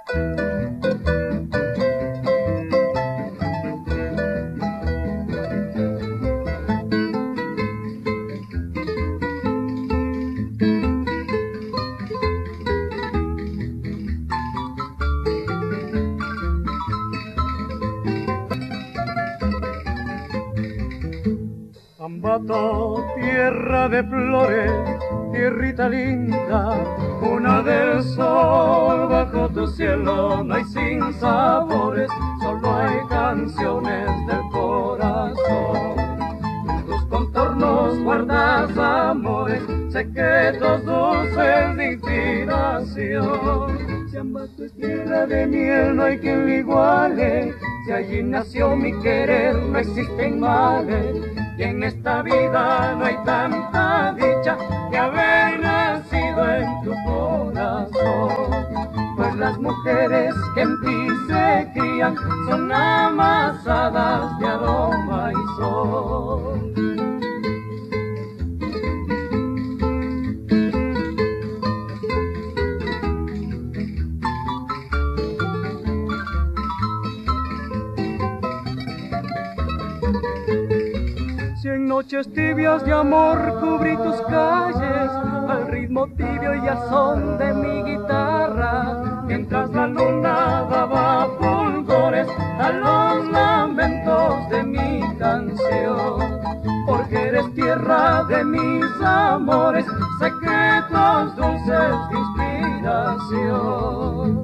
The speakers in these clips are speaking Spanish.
Ambato, tierra de flores, tierrita linda, cuna del sol, bajo tu cielo no hay sinsabores, solo hay canciones del corazón. En tus contornos guardas amores, secretos dulces de inspiración. Si Ambato es tierra de miel, no hay quien le iguale, si allí nació mi querer, no existen males. Y en esta vida no hay tanta dicha que haber nacido en tu corazón. Pues las mujeres que en ti se crían son amasadas de aroma y sol. 100 noches tibias de amor cubrí tus calles, al ritmo tibio y al son de mi guitarra, mientras la luna daba fulgores a los lamentos de mi canción. Porque eres tierra de mis amores, secretos dulces de inspiración.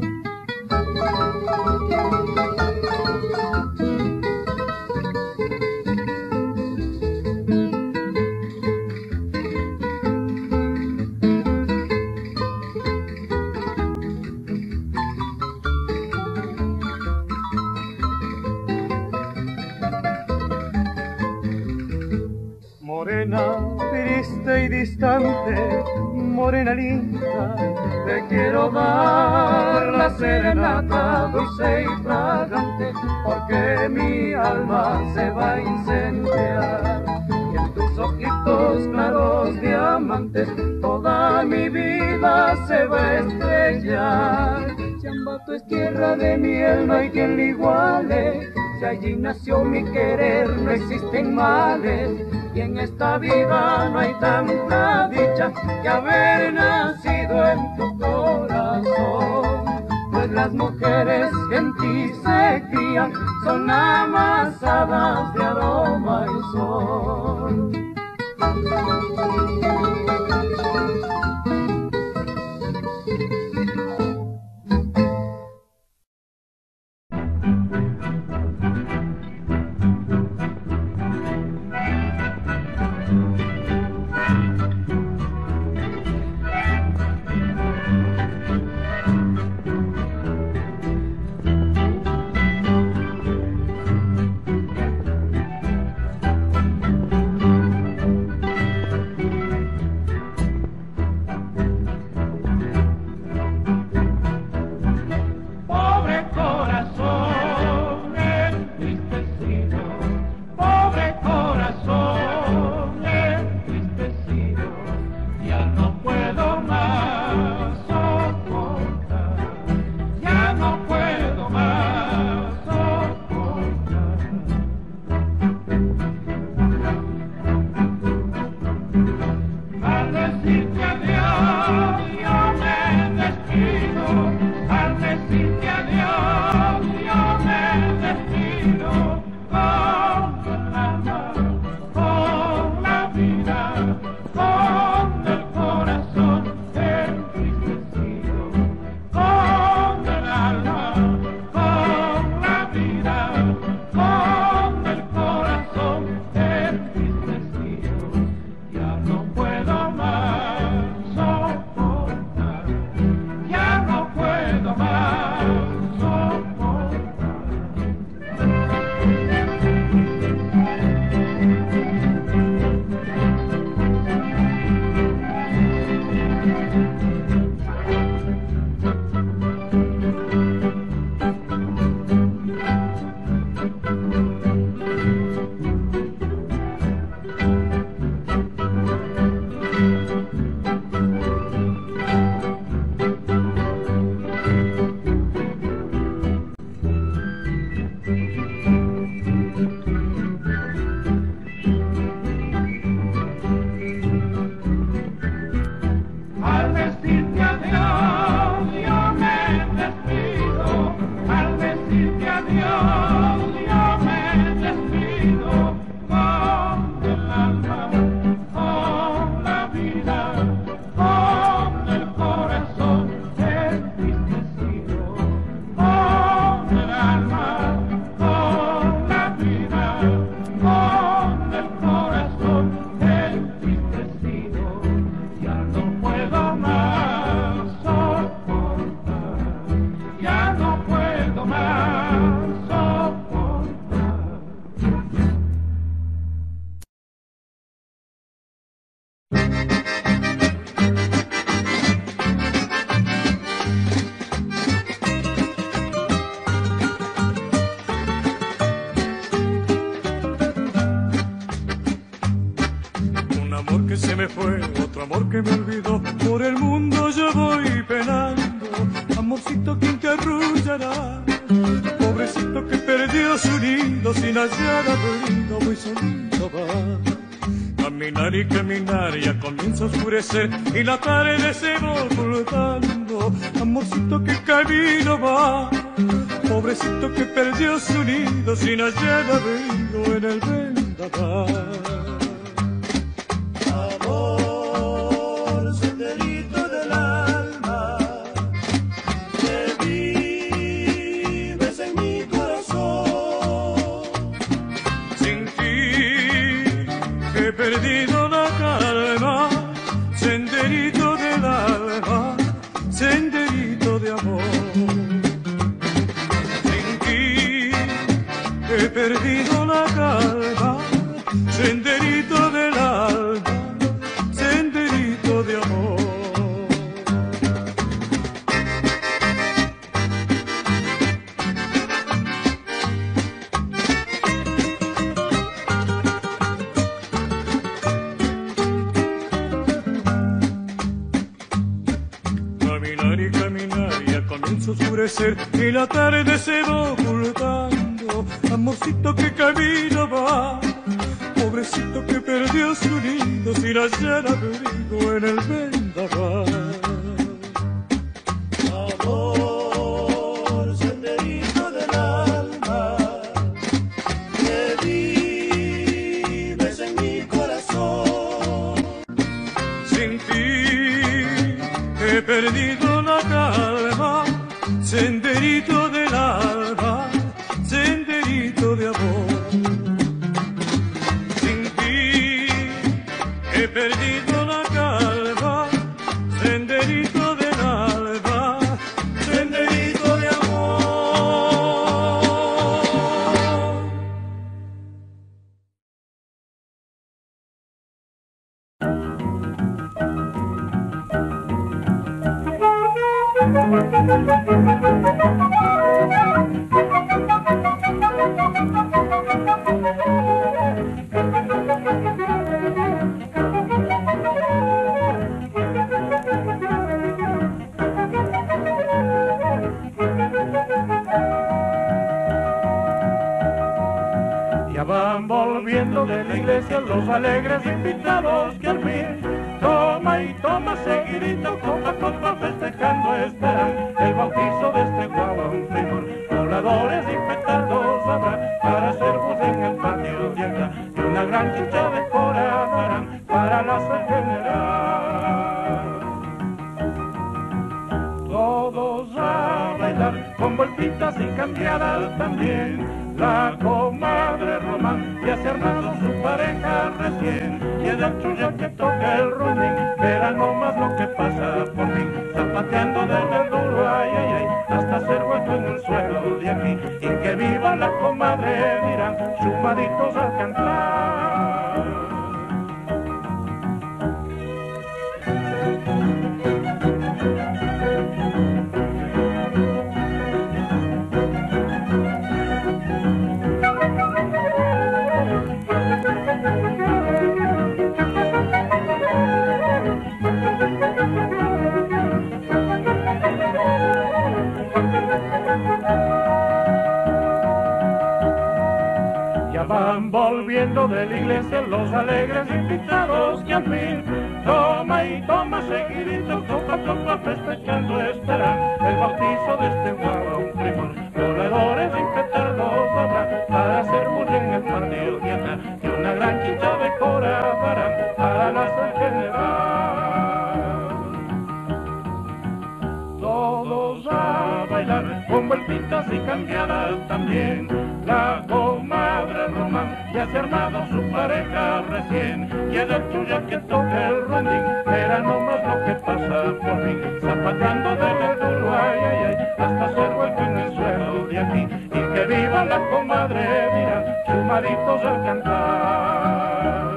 Morena, triste y distante, morena linda, te quiero dar la serenata dulce y fragante, porque mi alma se va a incendiar. Y en tus ojitos claros diamantes, toda mi vida se va a estrellar. Si Ambato es tierra de miel, no hay quien le iguale, si allí nació mi querer, no existen males. Y en esta vida no hay tanta dicha que haber nacido en tu corazón. Pues las mujeres que en ti se crían son amasadas de aroma y sol. Ya no puedo amorcito, ¿quién te arrullará? Pobrecito que perdió su nido sin hallar abrigo, muy solito va. Caminar y caminar, ya comienza a oscurecer y la tarde se va ocultando. Amorcito que camino va, pobrecito que perdió su nido sin hallar abrigo en el vendaval. Amor, senderito del alma, que vives en mi corazón. Sin ti he perdido la calma, senderito del alma, senderito de amor. Sin ti he perdido la calma, senderito del alma, senderito de amor. Caminar y caminar, ya comienza a oscurecer y la tarde se va ocultando. Amorcito que camino va, pobrecito que perdió su nido sin hallar abrigo en el vendaval. Amor, senderito del alma, que vives en mi corazón. Sin ti he perdido la calma, senderito del alma, senderito de amor. Sin ti he perdido la calma, senderito del alma, senderito de amor. Ya van volviendo de la iglesia los alegres invitados que al fin toma y toma seguidito, copa a copa festejando esperan el bautizo de este guaguán frijol. Voladores y petardos habrá para hacer voz en el patio de acá, y una gran chicha de cora darán para la sal general. Todos a bailar con vueltitas y cambiadas también. La comadre Román ya se ha armado su pareja recién, y es el chulla que toca el rondín, verá nomás lo que pasa por fin, zapateando desde el duro, ay, ay, ay, hasta hacer hueco en el suelo de aquí, y que viva la comadre dirán, sumaditos al cantar. Ya van volviendo de la iglesia los alegres invitados que al fin toma y toma seguidito, copa a copa festejando esperan el bautizo de este guaguán frijol. Voladores y petardos habrá para hacer bulla en el patio de acá, y una gran chicha de cora darán para la sal general. Todos a bailar con vueltitas y cambiadas también. La comadre Román ya se ha armado su pareja recién, y es el chulla que toca el rondín, verá nomás lo que pasa por fin, zapateando del duro, ay, ay, ay, hasta hacer hueco en el suelo de aquí, y que viva la comadre dirán, chumaditos al cantar.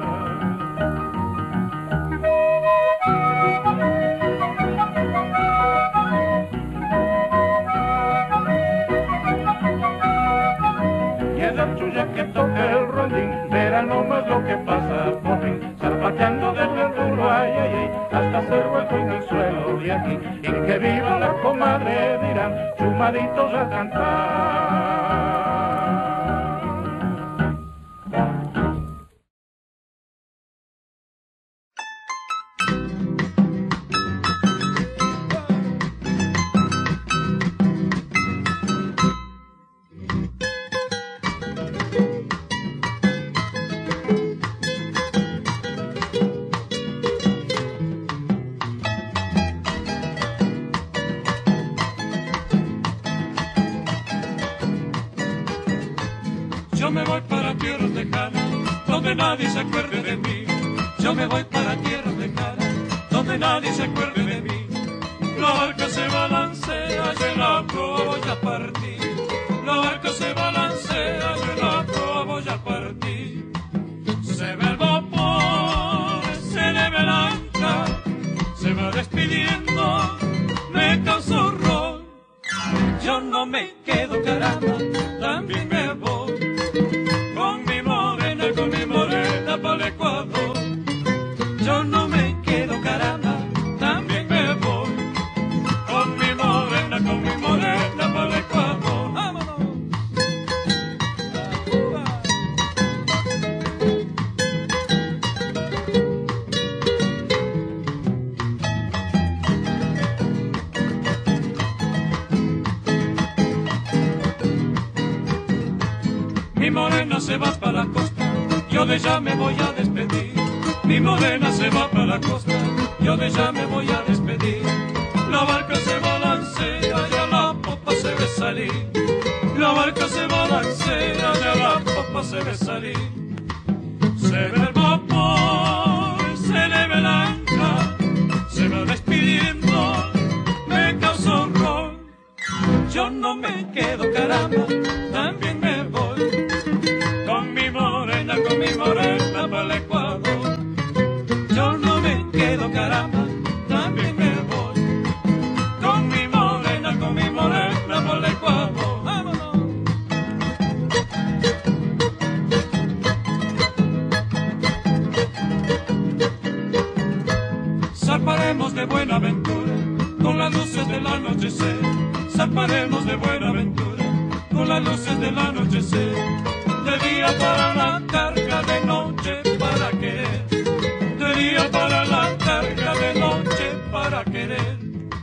Que toca el rondín, verá nomás lo que pasa por fin, zapateando desde el duro, ay, ay, ay, hasta hacer hueco en el suelo de aquí, y que viva la comadre dirá. bailan sumaditos a cantar. Yo me voy para tierras lejanas, donde nadie se acuerde de mí. Yo me voy para tierras lejanas, donde nadie se acuerde de mí. La barca se balancea, yo en la proa voy a partir. La barca se balancea, yo en la proa voy a partir. Se ve el vapor, se le ve el ancla, se va despidiendo, me causa horror. Yo no me quedo, caramba, también me voy. Con mi morena para el Ecuador. Yo no me quedo, caramba, también me voy. Con mi morena para el Ecuador. ¡Vámonos! Mi morena se va para la costa, yo de ella me voy a despedir. Mi morena se va para la costa, yo de ella me voy a despedir. La barca se balancea, ya la popa se ve salir. La barca se balancea, ya la popa se ve salir. Se ve el vapor, se le ve el ancla, se va despidiendo, me causa horror. Yo no me quedo, caramba, también me voy. Con mi morena para el Ecuador. Yo no me quedo, caramba, también me voy. Con mi morena para el Ecuador. ¡Vámonos! Zarparemos de Buenaventura con las luces del anochecer. Zarparemos de Buenaventura con las luces del anochecer. De día para la carga, de noche para querer. De día para la carga, de noche para querer.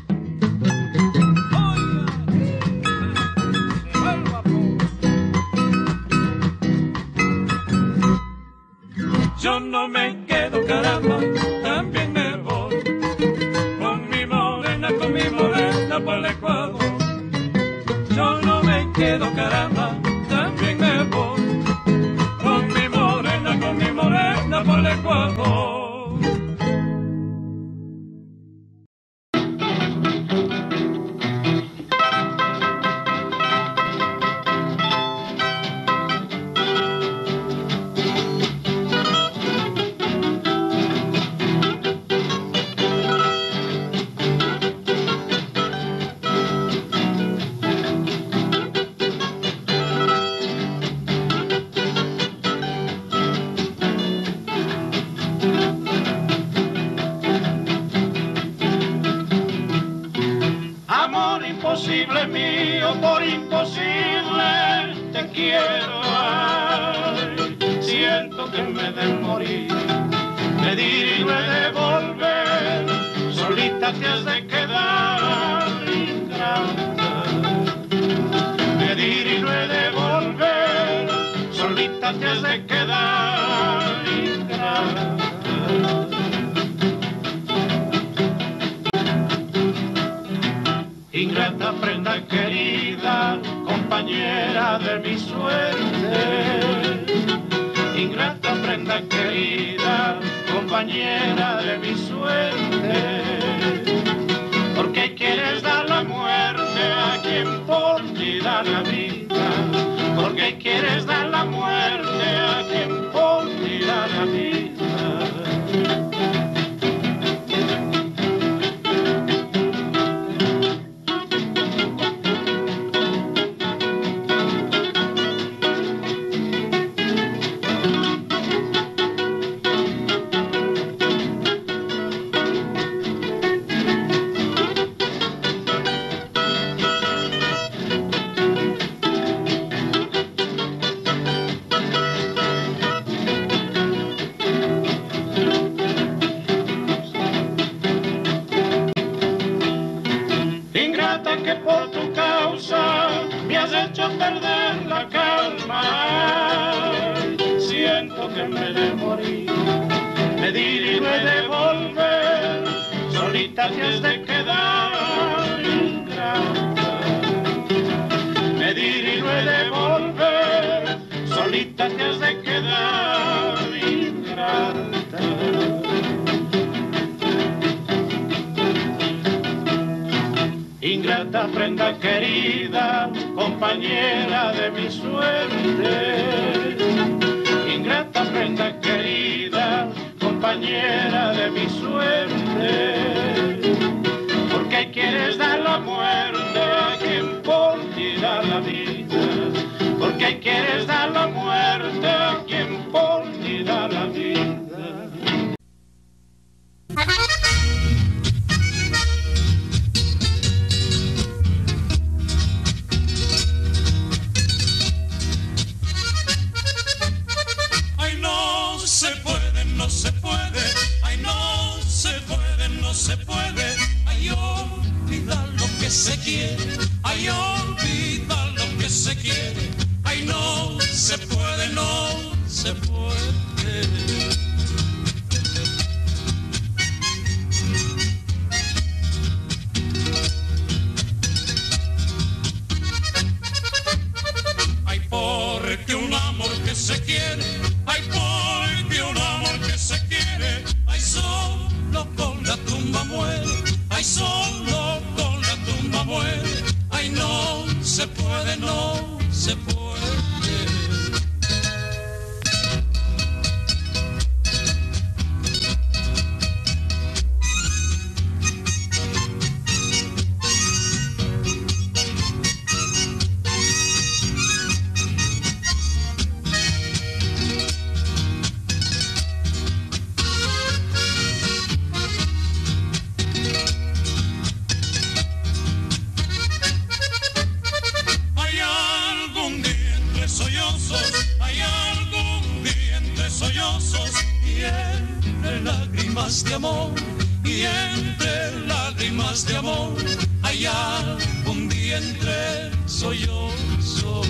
Yo no me quedo, caramba, también me voy. Con mi morena para el Ecuador. Yo no me quedo, caramba, también me voy. Con mi morena para el Ecuador. Imposible mío, por imposible te quiero. Ay, siento que me de morir, pedir y no he de volver, solita te has de quedar ingrata. Pedir y no he de volver, solita te has de quedar ingrata. Ingrata prenda querida, compañera de mi suerte. Ingrata prenda querida, compañera de mi suerte. Porque quieres dar la muerte a quien por ti da la vida. Porque quieres dar la muerte a quien por ti da la vida. ingrata, que por tu causa me has hecho perder la calma. Siento que me de morir, pedir y no he de volver, solita te has de quedar ingrata. Pedir y no he de volver, solita te has de quedar ingrata. Ingrata prenda querida, compañera de mi suerte. Ingrata prenda querida, compañera de mi suerte. ¿Por qué quieres dar la muerte a quien por ti da la vida? ¿Por qué quieres dar la muerte a quien por ti da la vida? No se puede, ay no se puede, no se puede, ay olvidar lo que se quiere, ay olvidar lo que se quiere, ay no se puede, no se puede. Ay porque un amor que se quiere, ay porque un amor que se quiere, ay solo con la tumba muere, ay solo con la tumba muere, ay no se puede, no se puede. De amor y entre lágrimas de amor hay algún día entre sollozos.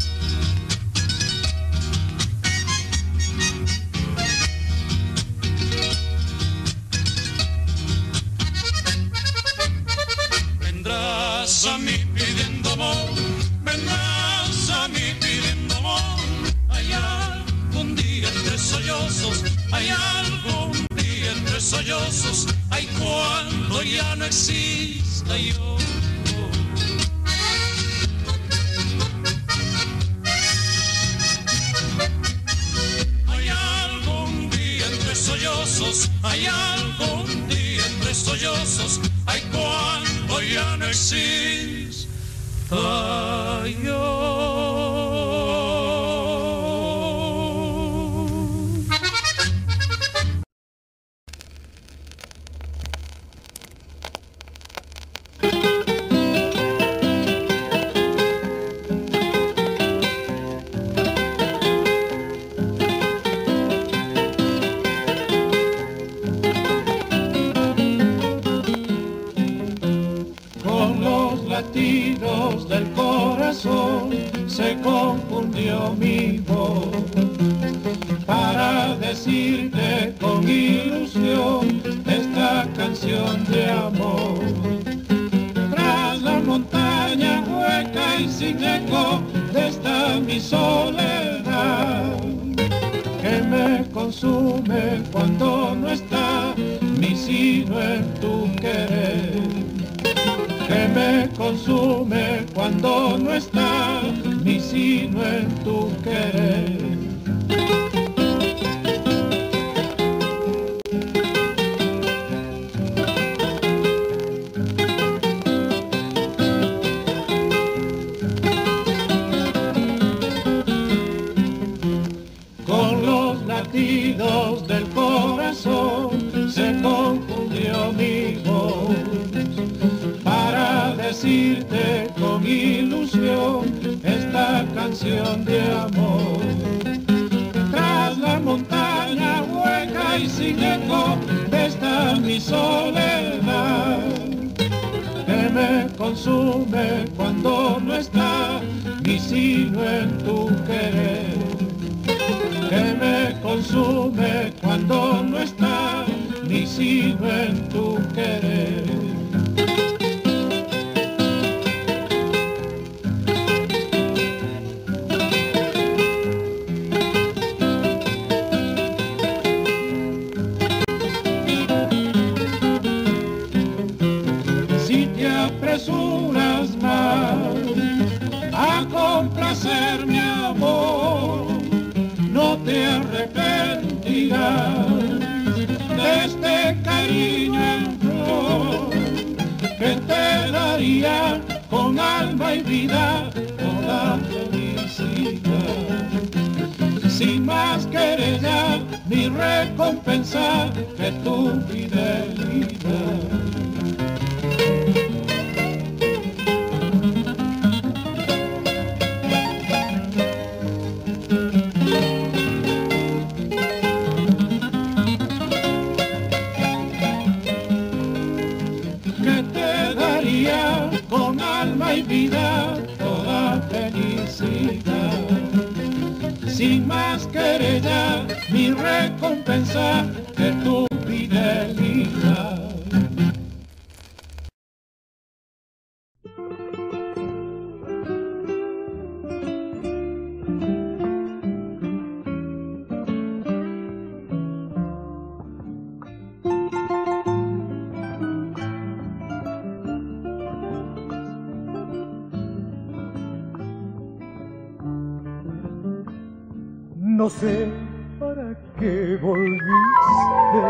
Vendrás a mí pidiendo amor, vendrás a mí pidiendo amor, hay algún día entre sollozos, hay algún entre sollozos, ay cuando ya no exista yo. Hay algún día entre sollozos, hay algún día entre sollozos, ay cuando ya no exista yo. Del corazón se confundió mi voz para decirte con ilusión esta canción de amor. Tras la montaña hueca y sin eco está mi soledad, que me consume cuando no está mi sino en tu querer, que me consume cuando no está mi sino en tu querer. Con los latidos del corazón se confundió mi voz para decirte con ilusión esta canción de amor. Tras la montaña hueca y sin eco está mi soledad, que me consume cuando no está mi sino en tu querer, que me consume cuando no está mi sino en tu querer. Apresuras más a complacer mi amor, no te arrepentirás de este cariño en flor que te daría con alma y vida toda felicidad, sin más querella ni recompensa que tu fidelidad. Con alma y vida toda felicidad, sin más querella ni recompensa que tu fidelidad. No sé para qué volviste,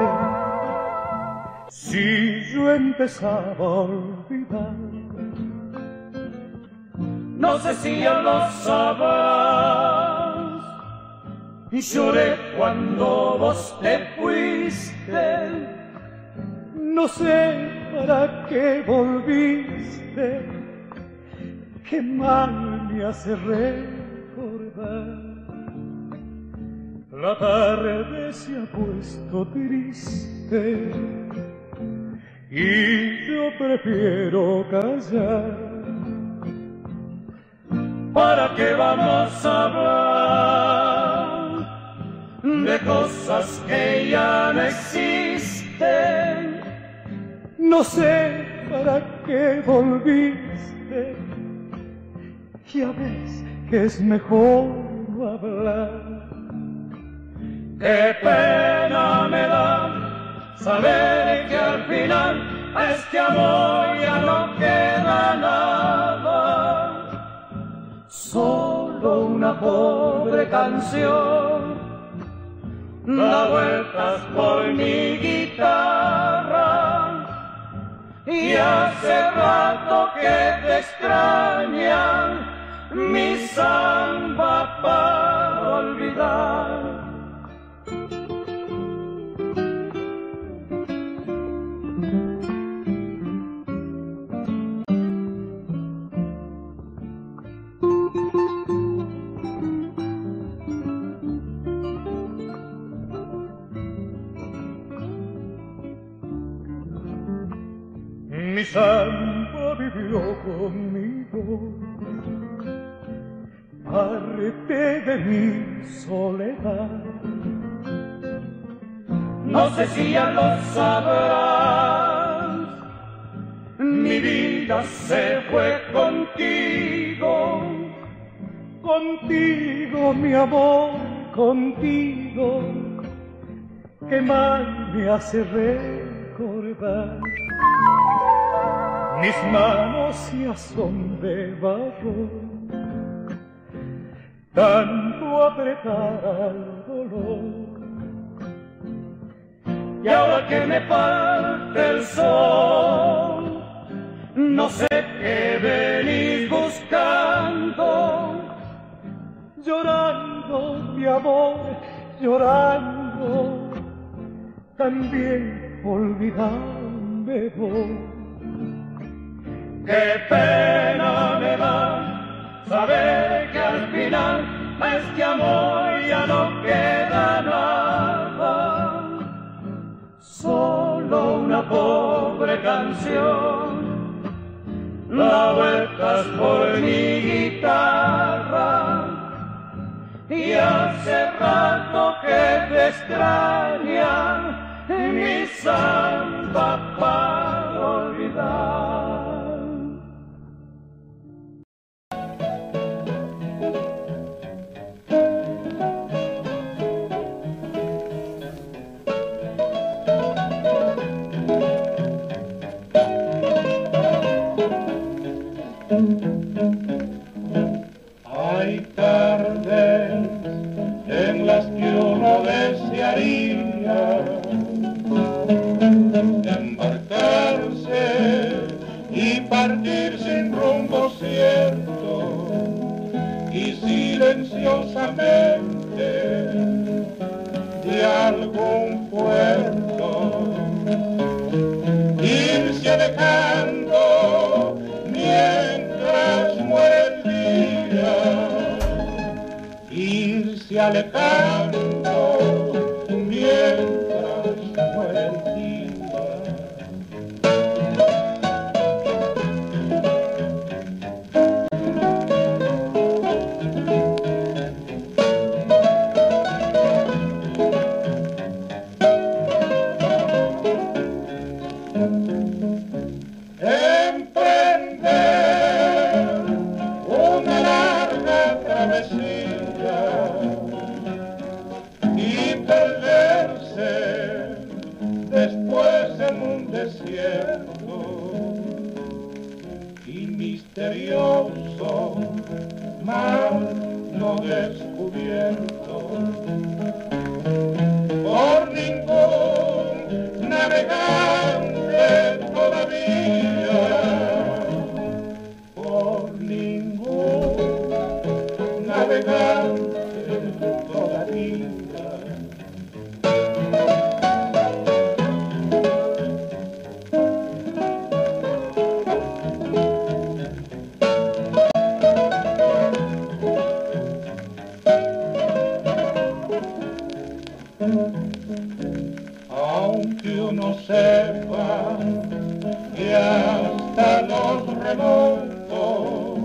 si yo empezaba a olvidar. No sé si ya lo sabrás, lloré cuando vos te fuiste. No sé para qué volviste, qué mal me hace recordar. La tarde se ha puesto triste y yo prefiero callar. ¿Para qué vamos a hablar de cosas que ya no existen? No sé para qué volviste, ya ves que es mejor no hablar. Qué pena me da saber que al final a este amor ya no queda nada, solo una pobre canción da vueltas por mi guitarra, y hace rato que te extrañan mi samba para olvidar. Mi samba vivió conmigo, parte de mi soledad. No sé si ya lo sabrás, mi vida se fue contigo. Contigo, mi amor, contigo, que mal me hace recordar. Mis manos ya son de barro, tanto apretar al dolor. Y ahora que me parte el sol, no sé qué venís buscando. Llorando, mi amor, llorando, también olvidando voy. Qué pena me da saber que al final a este amor ya no queda nada, solo una pobre canción vueltas por mi guitarra y hace rato que te extraña mi samba para olvidar. Hay tardes en las que uno desearía embarcarse y partir sin rumbo cierto y silenciosamente de algún puerto irse alejando mientras muere el día, irse alejando mientras muere el día. Emprender una larga travesía y perderse después en un desierto y misterioso mar no descubierto por ningún navegante todavía, por ningún navegante todavía. Aunque uno sepa que hasta los remontos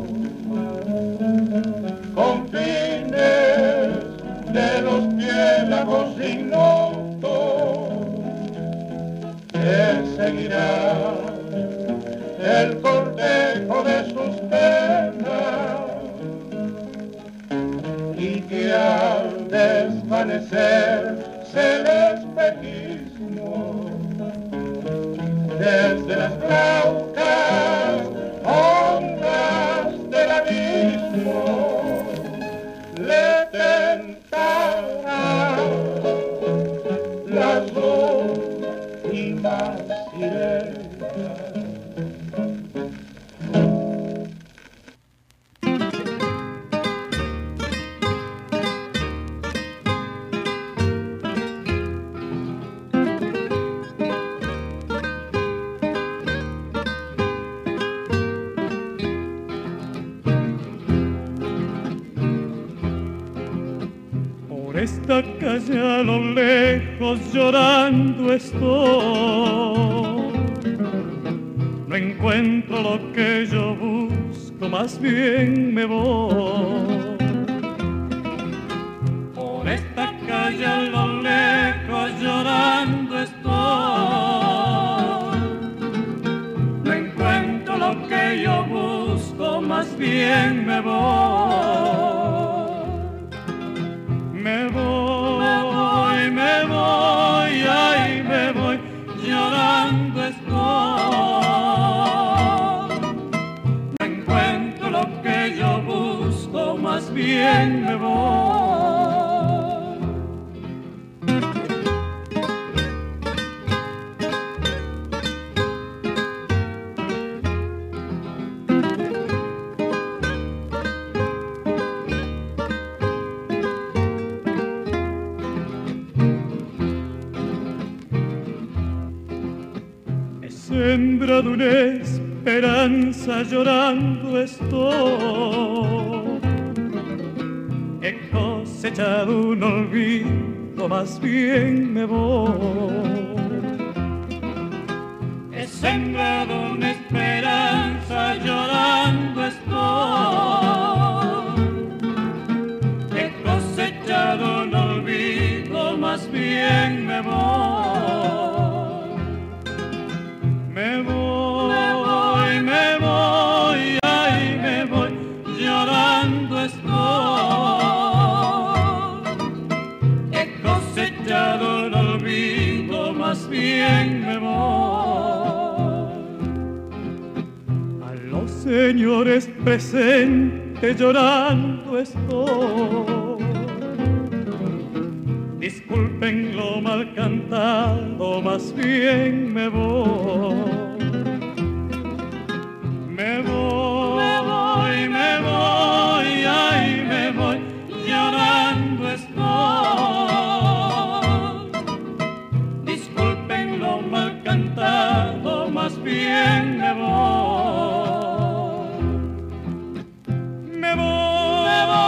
confines de los piélagos ignotos que seguirá el cortejo de sus penas y que al desvanecer el espejismo desde las glaucas ondas del abismo le tentará las últimas sirenas. Esta calle a lo lejos llorando estoy, no encuentro lo que yo busco, más bien me voy. Por esta calle a lo lejos llorando estoy, no encuentro lo que yo busco, más bien me voy. Ay, me voy, llorando estoy. No encuentro lo que yo busco, más bien me voy. Sembrado una esperanza, llorando estoy. He cosechado un olvido, más bien me voy. He sembrado una esperanza, llorando estoy. He cosechado un olvido, más bien me voy. Me voy, me voy, ay, me voy, llorando estoy. He cosechado un olvido, más bien me voy. A los señores presentes llorando estoy. Disculpen lo mal cantado, más bien me voy. Me voy, me voy, ay, me voy, llorando estoy. Disculpen lo mal cantado, más bien me voy. Me voy, me voy.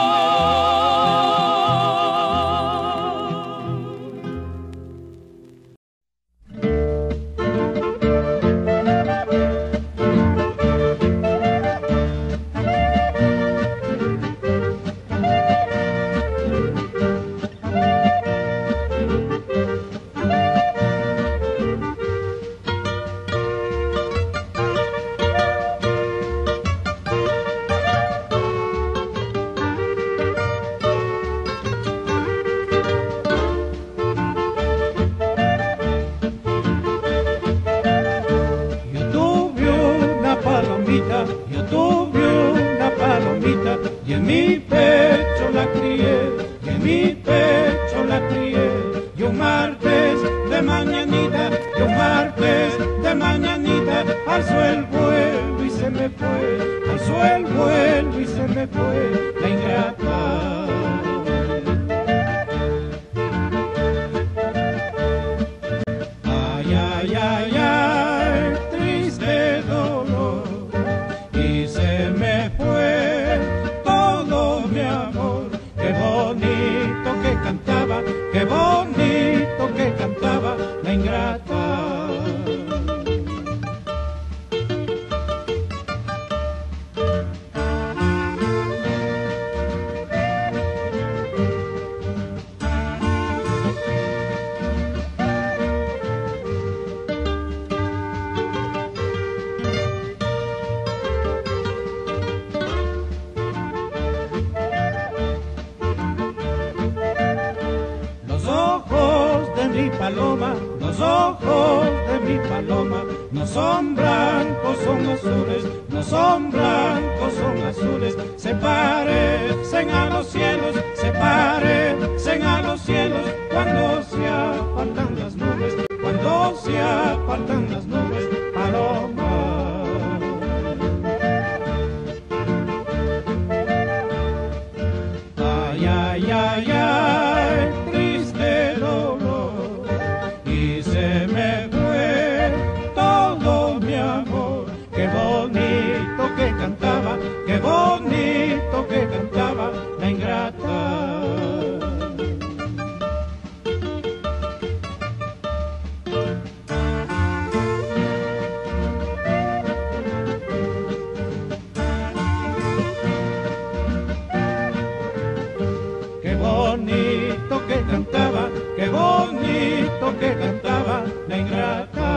Yo tuve una palomita y en mi pecho la crié, y en mi pecho la crié. Y un martes de mañanita, y un martes de mañanita, alzó el vuelo y se me fue, alzó el vuelo y se me fue la ingrata. Ay, ay, ay, ay, triste dolor. Y se me fue todo mi amor. Qué bonito que cantaba, qué bonito que cantaba la ingrata. Los ojos de mi paloma no son blancos, son azules, no son blancos, son azules. Se parecen a los cielos, se parecen a los cielos cuando se apartan las nubes, cuando se apartan las nubes, paloma. Ay, ay, ay, ay, triste dolor. Y se me fue todo mi amor. Qué bonito que cantaba, qué bonito que cantaba la ingrata. Qué bonito que cantaba, qué bonito que cantaba la ingrata.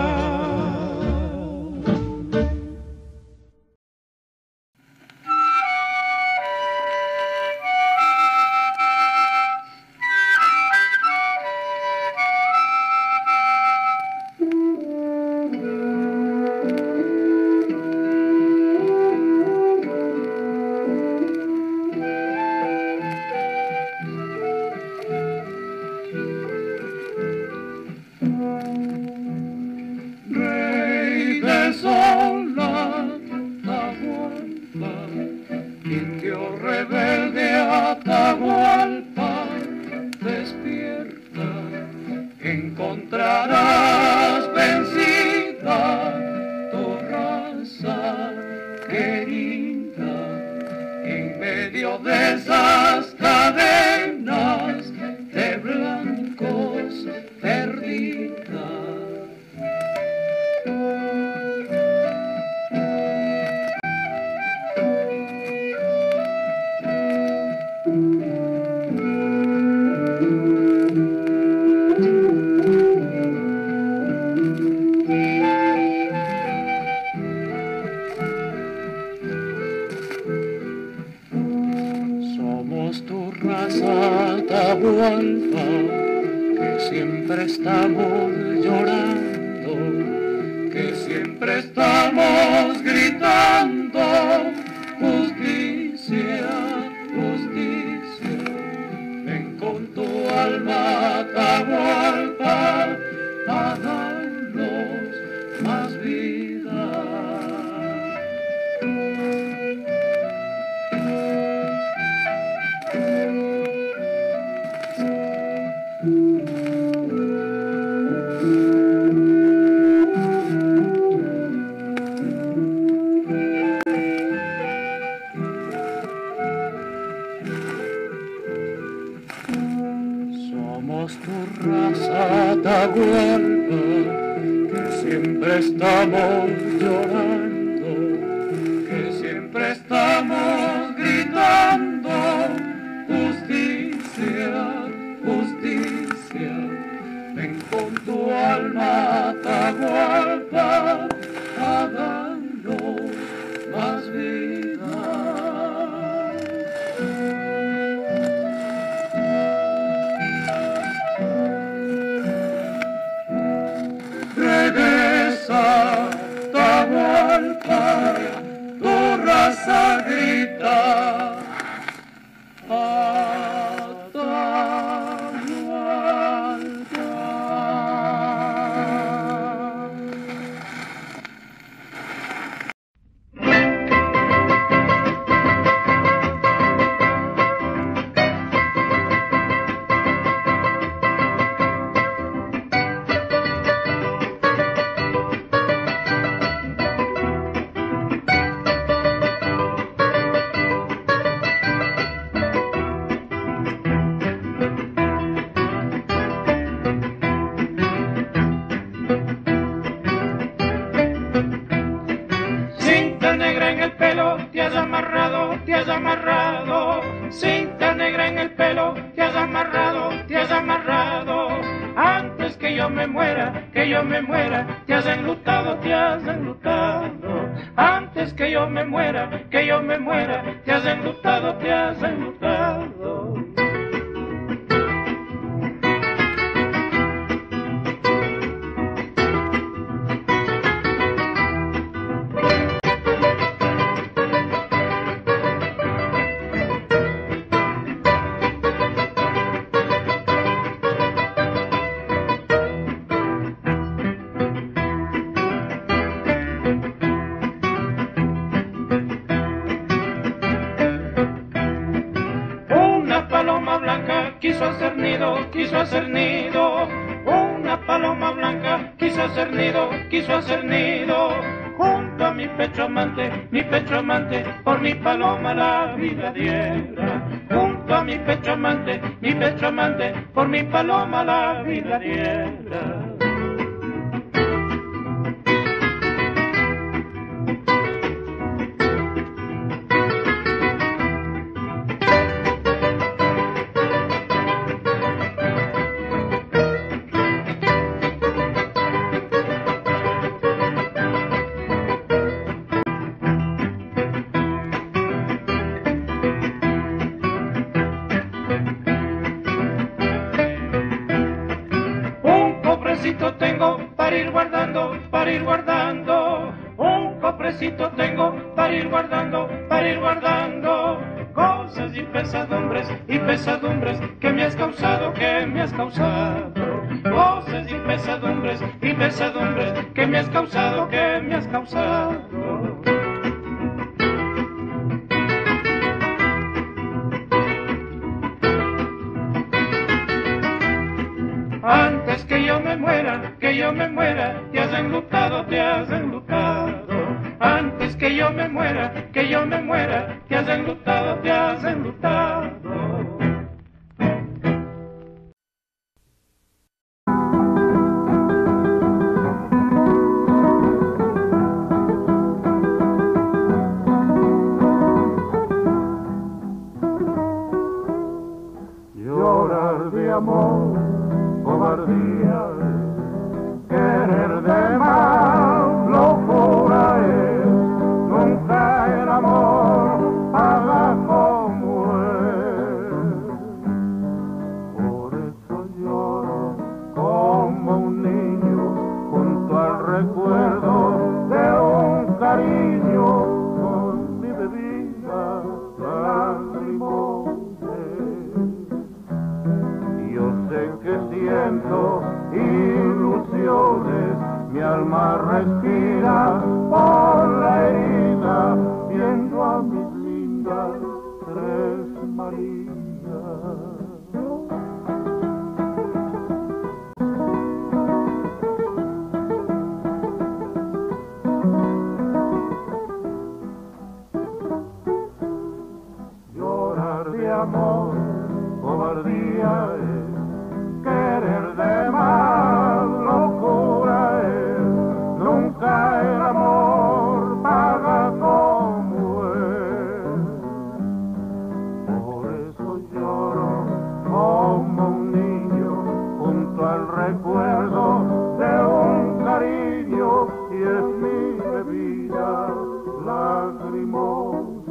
Encontrarás vencida tu raza querida en medio de esas cadenas de blancos perdidas. raza Atahualpa, que siempre estamos llorando, que siempre estamos gritando, justicia, justicia, ven con tu alma Atahualpa a darnos más vida. Somos tu raza Atahualpa, que siempre estamos llorando, que siempre estamos gritando, justicia, justicia, ven con tu alma Atahualpa a darnos más vida. Regresa, Atahualpa, tu raza grita. Amarrado, cinta negra en el pelo, te has amarrado, antes que yo me muera, te has enlutado, antes que yo me muera, te has enlutado. Quiso hacer nido, una paloma blanca quiso hacer nido, junto a mi pecho amante, por mi paloma la vida diera, junto a mi pecho amante, por mi paloma la vida diera. Tengo para ir guardando, un cofrecito tengo para ir guardando, cosas y pesadumbres que me has causado, cosas y pesadumbres que me has causado. Antes que yo me muera, te has enlutado. Antes que yo me muera, te has enlutado. Llorar de amor, cobardía, querer de más, locura es, nunca el amor paga como es. mi alma respira por la herida, viendo a mis lindas Tres Marías. Llorar de amor, cobardía es, querer de más, locura es, nunca el amor paga como es. Por eso lloro como un niño junto al recuerdo de un cariño, y es mi bebida lagrimosa.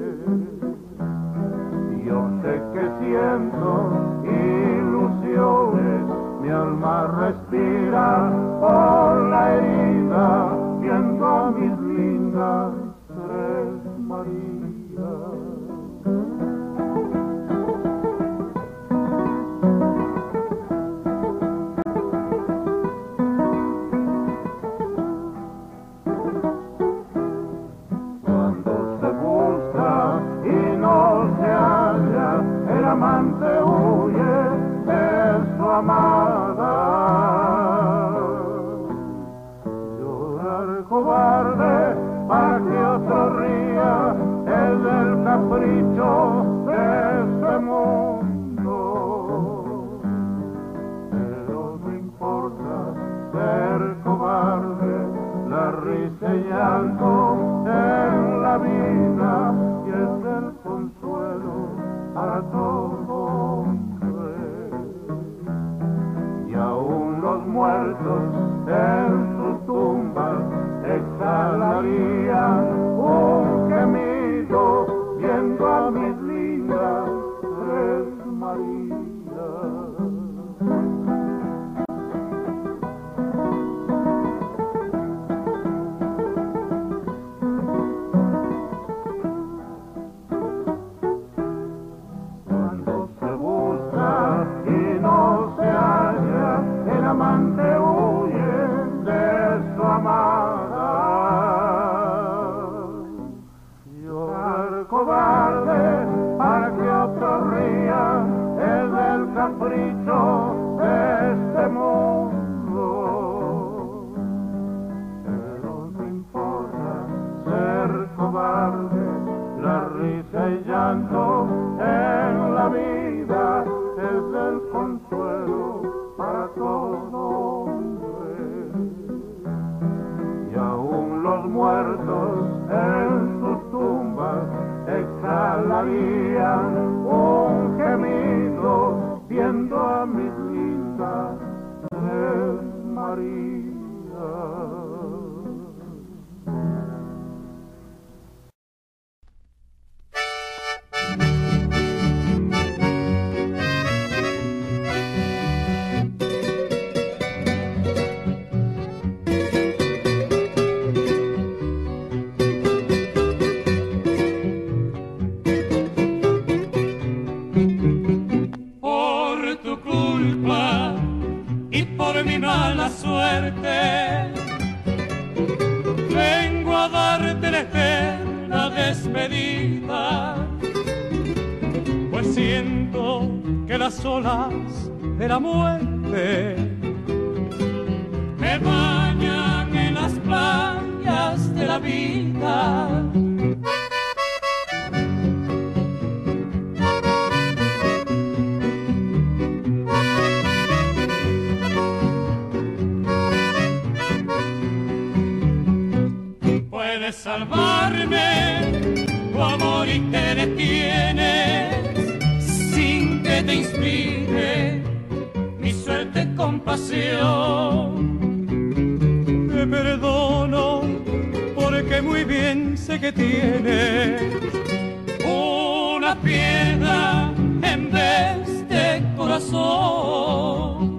Yo sé que siento ilusiones, mi alma respira por la herida, viendo a mis lindas Tres Marías. Cuando se busca y no se halla, el amante huye de su amada. Llorar cobarde para que otro ría, es del capricho de este mundo. Pero no importa ser cobarde, la risa y llanto en la vida, y es el consuelo para todo hombre. Y aún los muertos en sus tumbas exhalarían un gemido, viendo a mis lindas Tres Marías. Cuando se busca y no se halla, el amante huye de su amada. Llorar cobarde para que otro ría, es del capricho de este mundo. Pero no importa ser cobarde, la risa y llanto en la vida es el consuelo para todo hombre. Y aún los muertos en sus tumbas exhalarían un gemido, viendo a mis lindas Tres Marías. Por tu culpa y por mi mala suerte, vengo a darte la eterna despedida, pues siento que las olas de la muerte me bañan en las playas de la vida. Puedes salvarme, tu amor y te detienes, sin que te inspire mi suerte compasión. Te perdono porque muy bien sé que tienes una piedra en vez de corazón.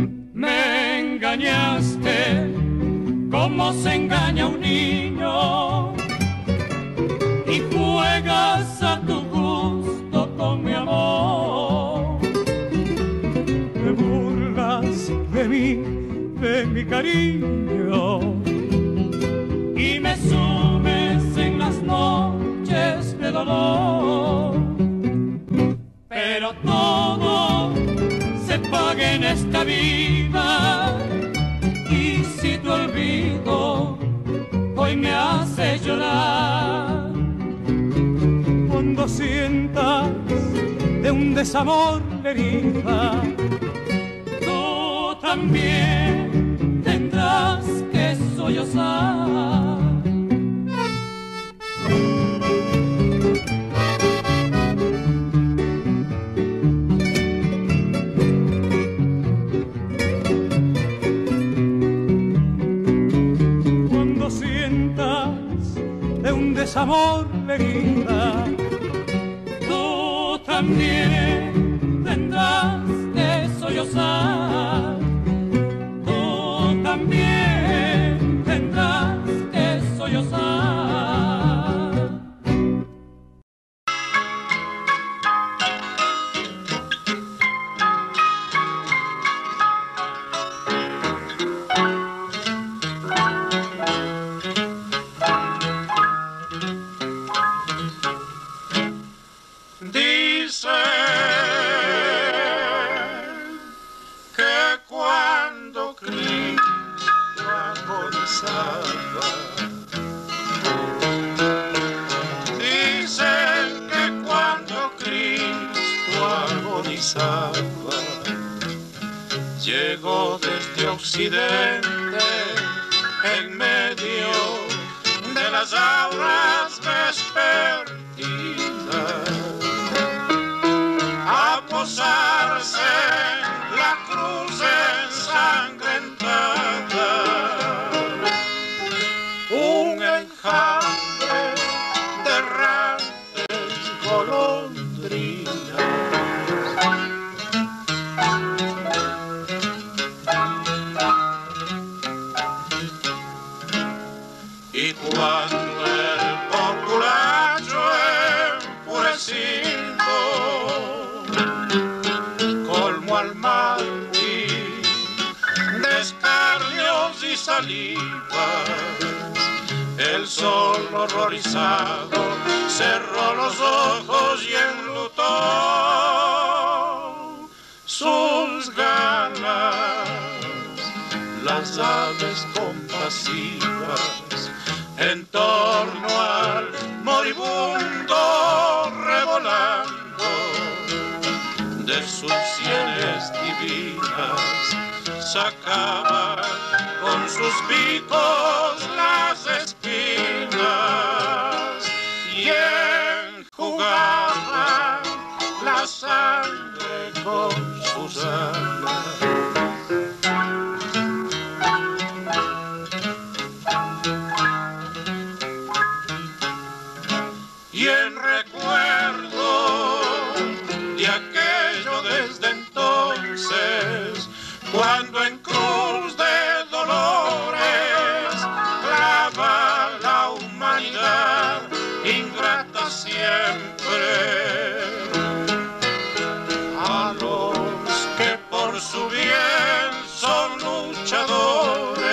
Me engañaste como se engaña a un niño, mi cariño y me sumes en las noches de dolor. Pero todo se paga en esta vida y si te olvido hoy me hace llorar. Cuando sientas de un desamor la herida, tú también tendrás que sollozar. Cuando sientas de un desamor la herida, tú también tendrás que sollozar. Tú también tendrás que sollozar. Llegó desde Occidente en medio de las auras vespertinas a posarse la cruz ensangrentada, un enjambre de errantes golondrinas. Y cuando el populacho enfurecido colmó al Martín de escarnios y salivas, el sol horrorizado cerró los ojos y enlutó sus galas. Las aves compasivas en torno al moribundo revolando de sus sienes divinas sacaban con sus picos las espinas y enjugaban la sangre con sus alas. Y en recuerdo de aquello desde entonces, cuando en cruz de dolores clava la humanidad ingrata siempre a los que por su bien son luchadores.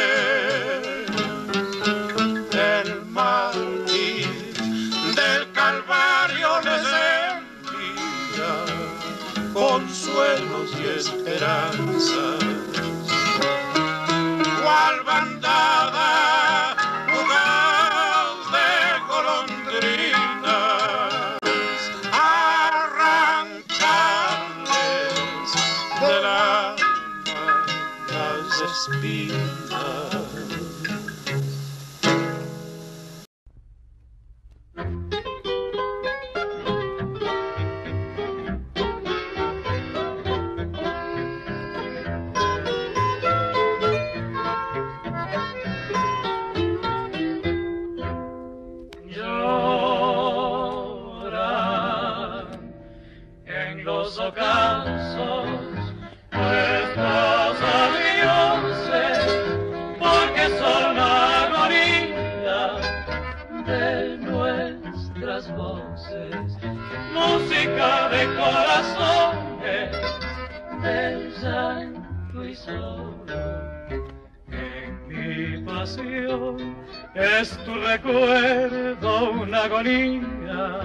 El mártir del Calvario les envía consuelos y esperanzas, cual bandada fugaz de golondrinas, arrancarles del alma las espinas. Los ocasos, nuestros adioses, porque son la agonía de nuestras voces, música de corazones, del llanto y solo pasión es tu recuerdo una agonía.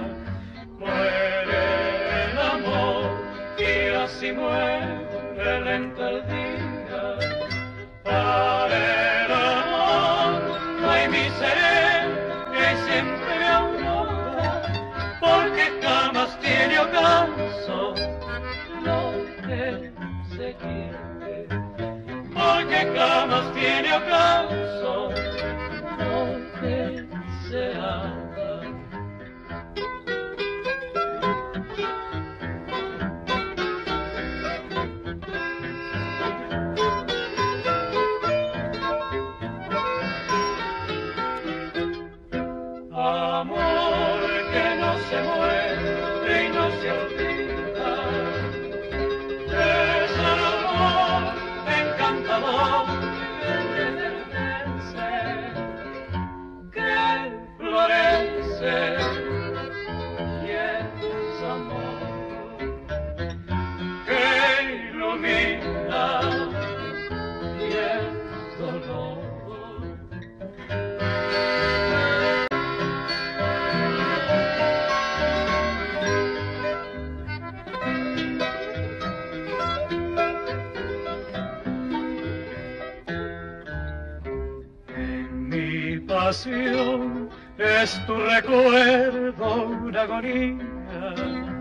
Muere el amor y así muere lento el día. Para el amor no hay miseria y siempre aurora, porque jamás tiene ocaso lo que se quiere, porque jamás tiene ocaso lo que se ama. Amor que no se muere y no se olvida, es el amor encantador que florece y es amor que ilumina y es dolor. Pasión es tu recuerdo una agonía.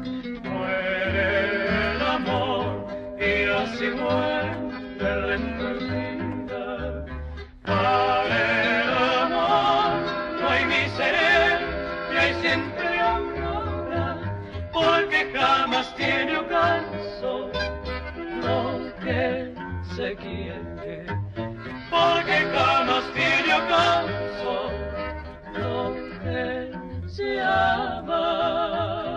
Muere el amor y así muere lento el día. Para el amor no hay miseria y hay siempre aurora, porque jamás tiene ocaso lo que se quiere, porque jamás tiene ocaso lo que se ama.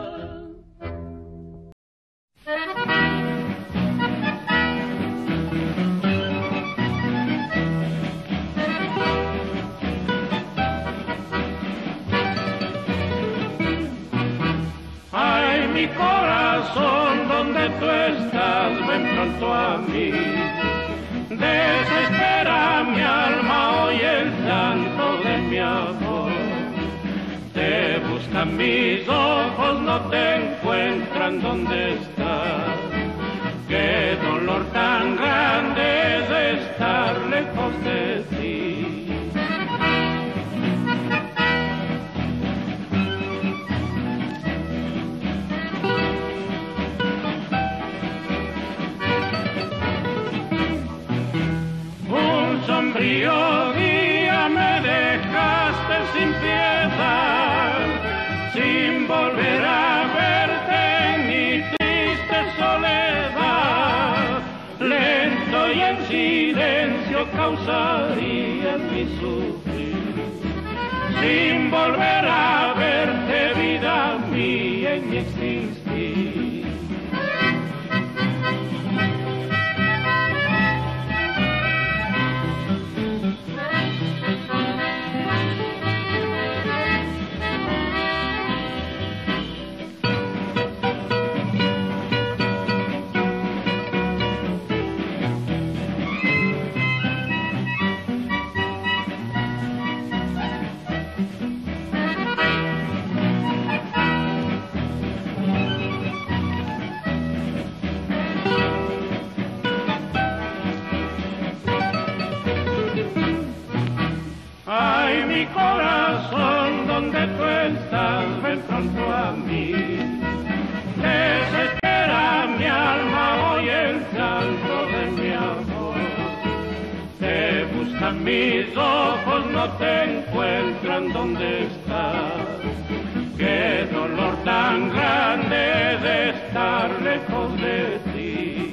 Ay, mi corazón, donde tú estás, ven pronto a mí. Desespera mi alma, oye el llanto de mi amor. Te buscan mis ojos, no te encuentran donde estás. Qué dolor tan grande es de estar lejos de ti. Sombrío día me dejaste sin piedad, sin volver a verte en mi triste soledad. Lento y en silencio causaría mi sufrir, sin volver a verte, vida mía, en mi existir. Mi corazón, donde tú estás, ven pronto a mí. Desespera mi alma, oye el llanto de mi amor. Te buscan mis ojos, no te encuentran donde estás. Qué dolor tan grande de estar lejos de ti.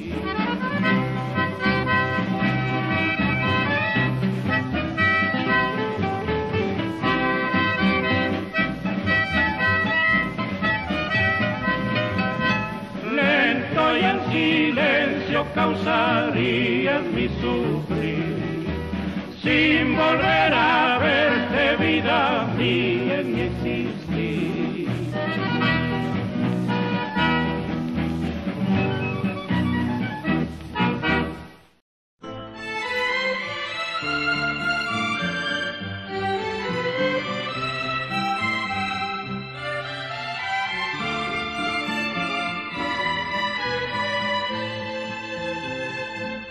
Y en silencio causarías mi sufrir, sin volver a verte, vida mía, en mi existir.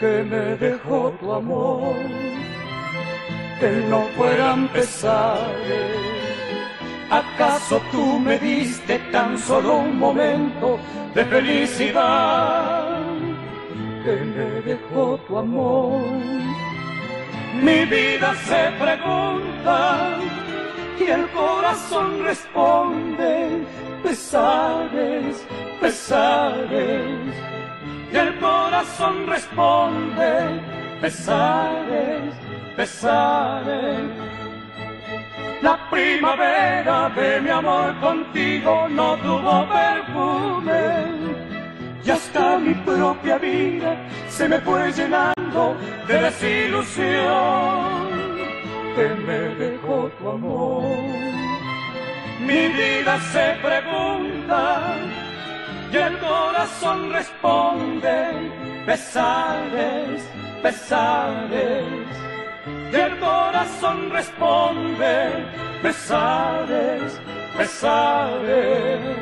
que me dejó tu amor, que no fueran pesares. ¿Acaso tú me diste tan solo un momento de felicidad que me dejó tu amor? Mi vida se pregunta y el corazón responde: pesares, pesares. Y el corazón responde: pesares, pesares. La primavera de mi amor contigo no tuvo perfume, y hasta mi propia vida se me fue llenando de desilusión que me dejó tu amor. Mi vida se pregunta y el corazón responde: pesares, pesares. Y el corazón responde: pesares, pesares.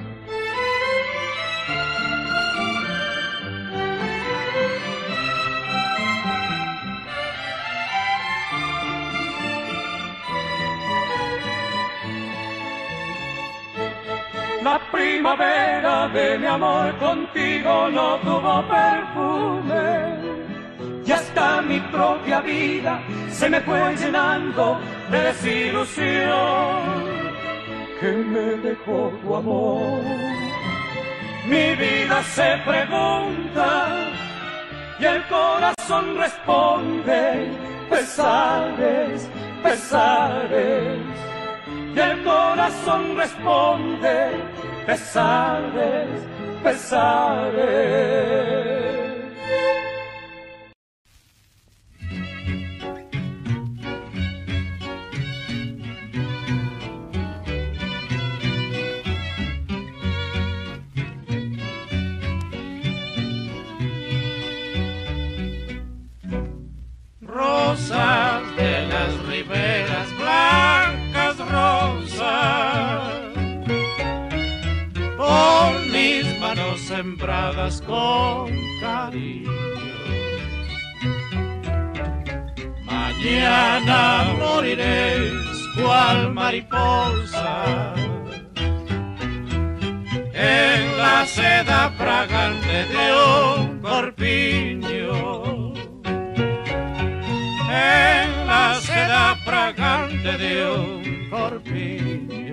La primavera de mi amor contigo no tuvo perfume, y hasta mi propia vida se me fue llenando de desilusión que me dejó tu amor. Mi vida se pregunta y el corazón responde: pesares, pesares. Y el corazón responde: pesares, pesares. Rosas de las riberas, blancas rosas, por mis manos sembradas con cariño. Mañana moriré cual mariposa en la seda fragante de un corpiño. En la seda fragante de un corpiño.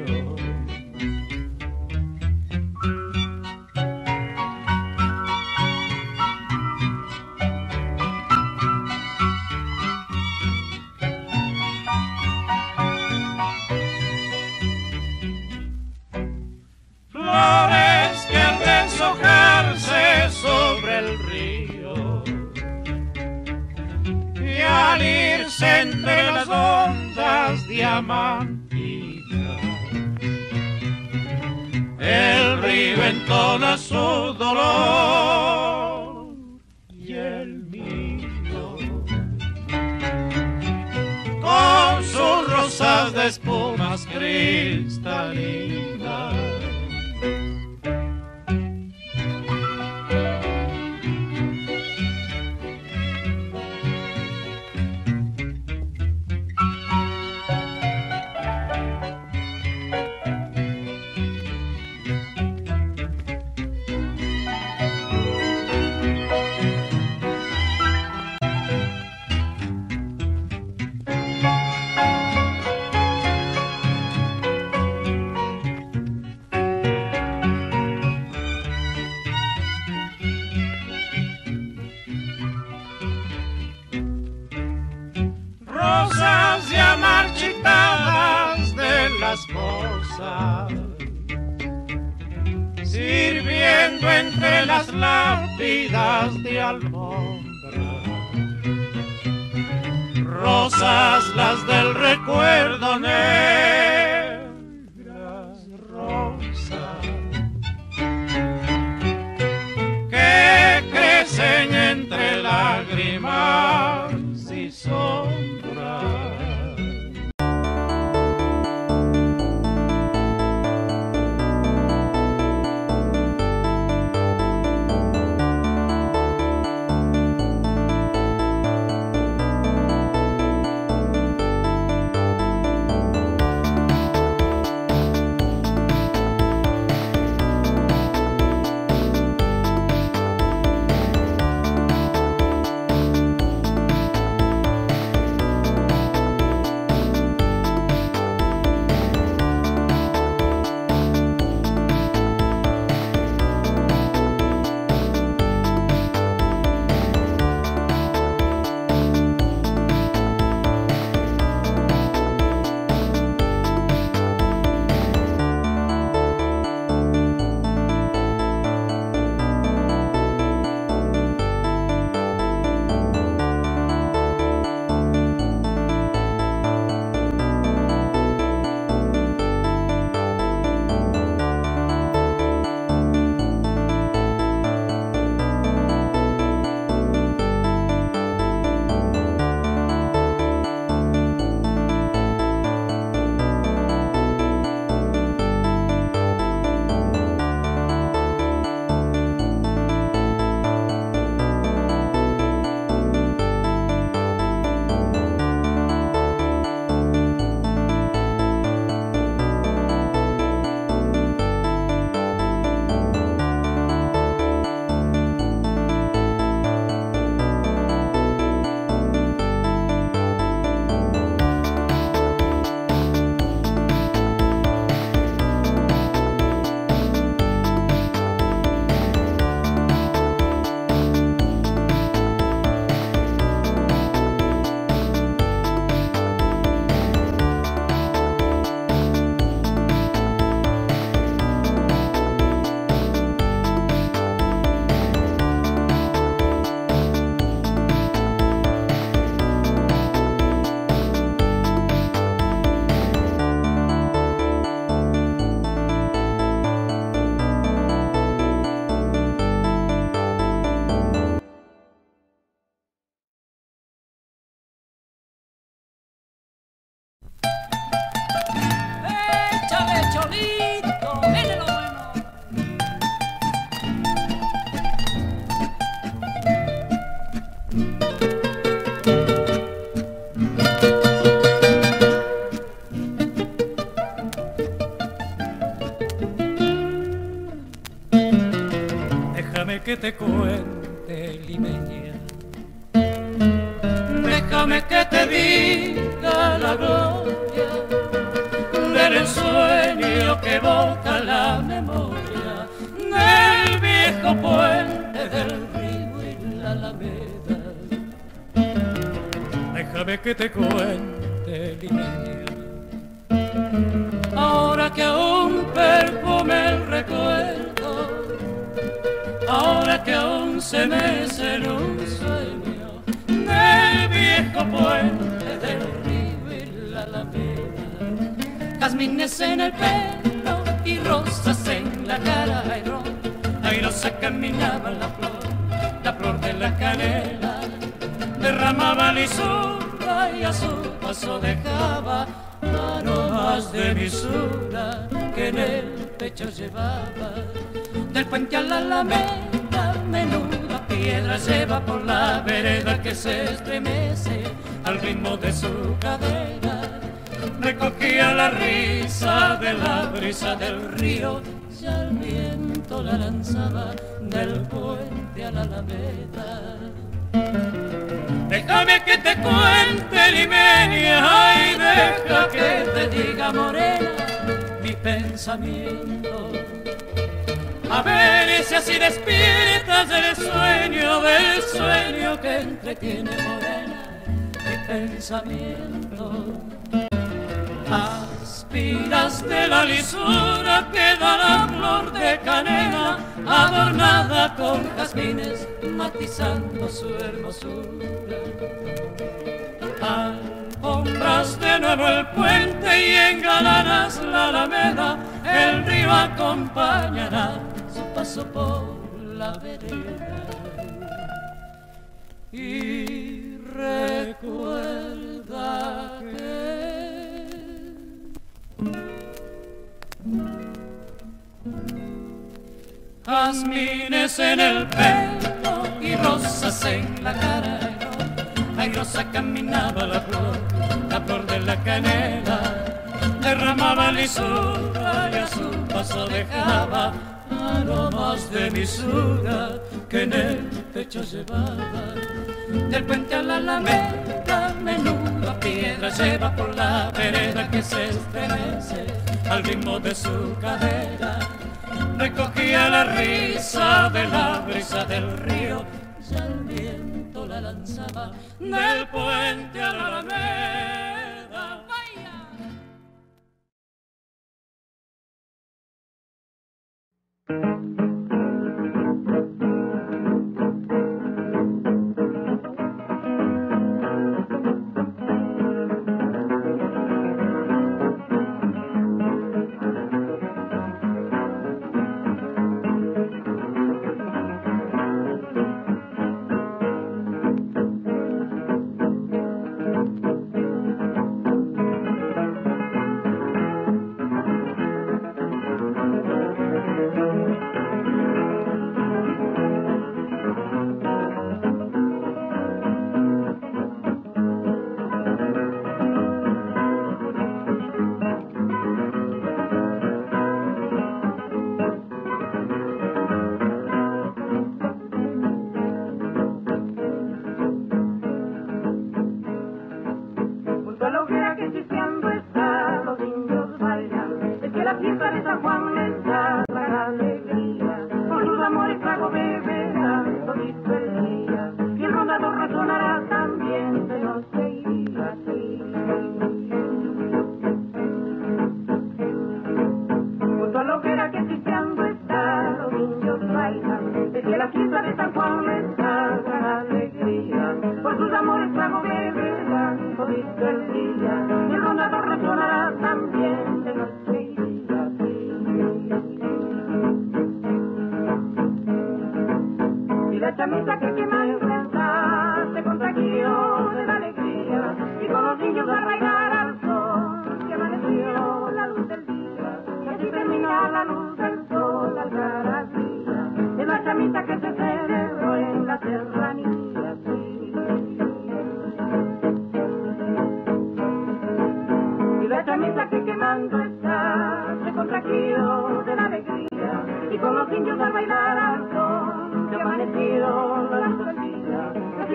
Flores que al deshojarse sobre el río y al irse entre las ondas diamantinas, el río entona su dolor y el mío, con sus rosas de espumas cristalinas. Rosas ya marchitadas de las cosas, sirviendo entre las lápidas de alfombra. Rosas las del recuerdo, negras rosas que crecen entre lágrimas y sombras. Déjame que te cuente, limeña. Déjame que te diga la gloria del ensueño que evoca la memoria del viejo puente del río y la alameda. Déjame que te cuente, limeña. Ahora que aún perfume el recuerdo, ahora que aún se mece en un sueño del viejo puente del río y la alameda. Jazmines en el pelo y rosas en la cara, airosa caminaba la flor de la canela, derramaba lisura y a su paso dejaba aromas de misura que en el pecho llevaba. Del puente a la alameda, menuda piedra lleva por la vereda que se estremece al ritmo de su cadera. Recogía la risa de la brisa del río, ya el viento la lanzaba del puente a la alameda. Déjame que te cuente, limeña, ay, deja que te diga, morena, mi pensamiento. A ver si así despiertas del sueño que entretiene, morena, mi pensamiento. Aspiras de la lisura que da la flor de canela, adornada con jazmines, matizando su hermosura. Alfombras de nuevo el puente y engalanas la alameda, el río acompañará su paso por la vereda. Y recuerda que jazmines en el pelo y rosas en la cara, airosa caminaba la flor de la canela, derramaba lisura y a su paso dejaba aromas de misura que en el pecho llevaba. Del puente a la alameda, menuda piedra lleva por la vereda que se estremece al ritmo de su cadera. Recogía la risa de la brisa del río, ya el viento la lanzaba del puente a la alameda. ¡Vaya! Con los indios al bailar al son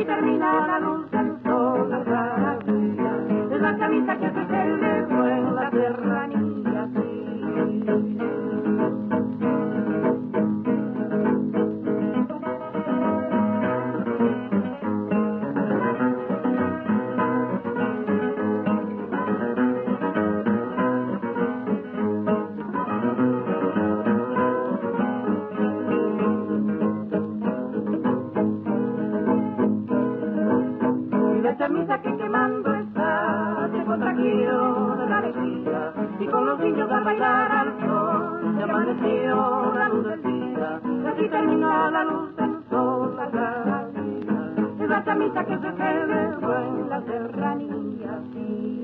así termina la luz del sol, la garantía de la camisa que se celebró en la serranía, sí. Camisa que quemando está, se contagió de la alegría, y con los niños a bailar al sol, se amaneció la luz del día, y así terminó la luz del sol, la garantía, es la camisa que se celebró en la serranía, sí.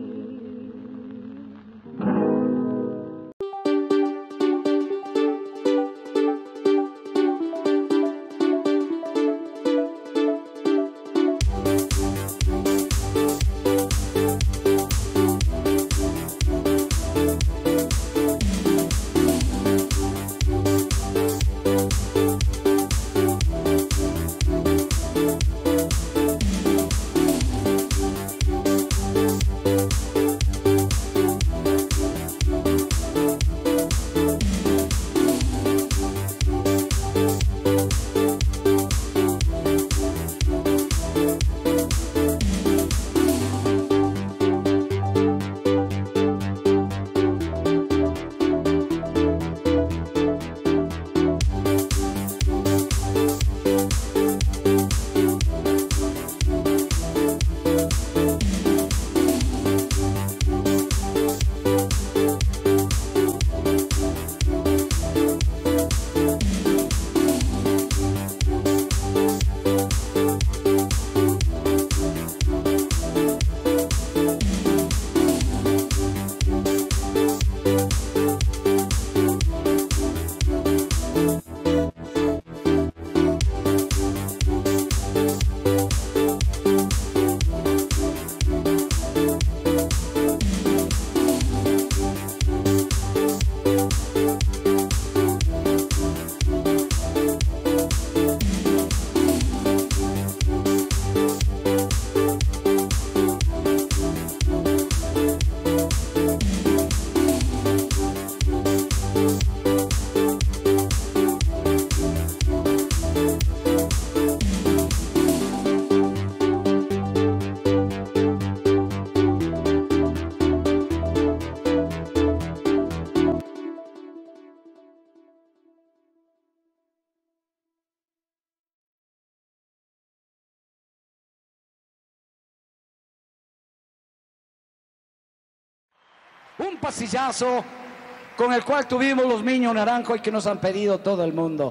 Un pasillazo con el cual tuvimos los Niños Naranjo y que nos han pedido todo el mundo.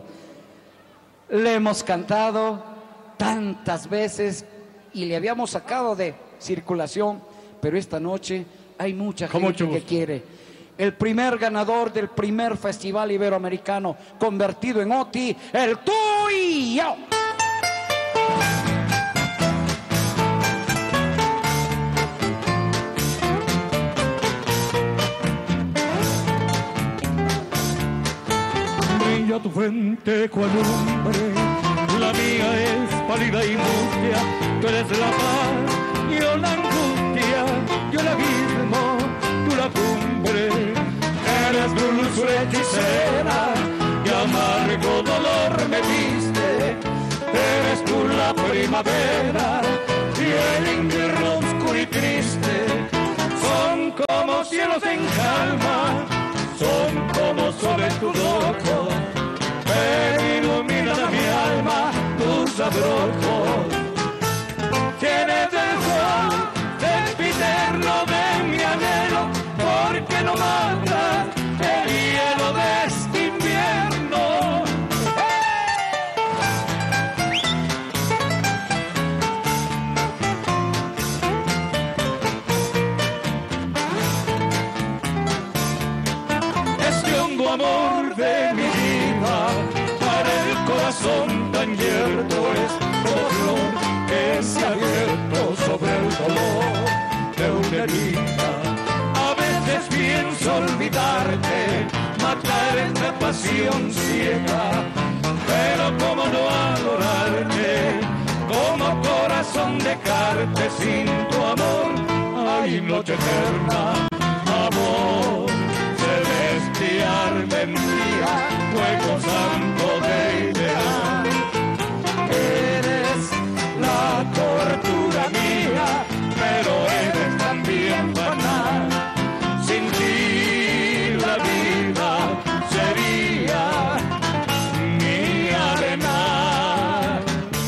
Le hemos cantado tantas veces y le habíamos sacado de circulación, pero esta noche hay mucha gente que quiere. El primer ganador del primer Festival Iberoamericano convertido en OTI, el tuyo. Brilla tu frente cual lumbre, la mía es pálida y mustia, tú eres la paz, yo la angustia, yo el abismo, tú la cumbre, eres dulzura hechicera, que amargo dolor me diste, eres tú la primavera, y el invierno oscuro y triste, son como cielos en calma, son como sobre tus ojos, me iluminan a mi alma tus abrojos. Tienes el sol sempiterno de mi anhelo, porque no matas el hielo de este invierno. Este hondo amor de mi vida, para el corazón tan yerto es como flor que se ha abierto sobre el dolor de una herida. A veces pienso olvidarte, matar esta pasión ciega, pero cómo no adorarte, como corazón noche eterna, amor celestial, mentira, fuego santo de ideal. Eres la tortura mía, pero eres también banal. Sin ti la vida sería mi arenal.